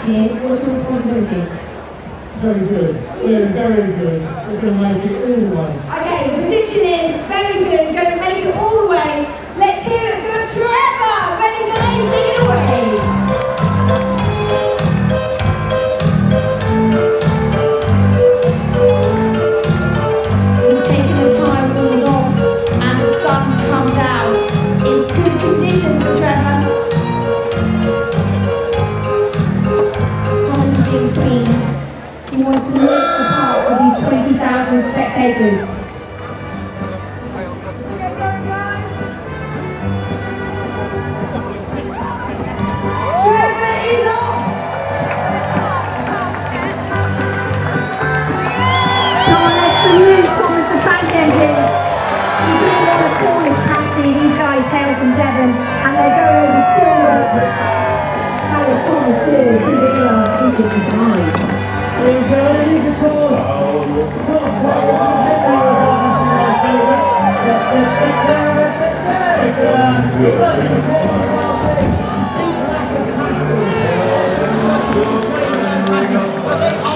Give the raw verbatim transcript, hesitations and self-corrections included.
here. What's your responsibility? Very good. We're very good. We're going to make it all the way. Okay, the prediction is very good. Going to make it all the way. Let's hear it for Trevor. Ready, guys? Take it away. He's taking the time rules off and the sun comes out. It's good conditions for Trevor. Thomas is being cleaned. He wants to lift the park with these twenty thousand spectators. Trevor is on! Come on, let's salute Thomas the Tank Engine. He's been on a Cornish taxi. These guys hail from Devon and they go over steel ropes. How would Thomas do if he was in our vision behind? Here we go, these of course. Cross right on Henry was obviously my favourite. It's such a performance last week. Deep lack of passion. But they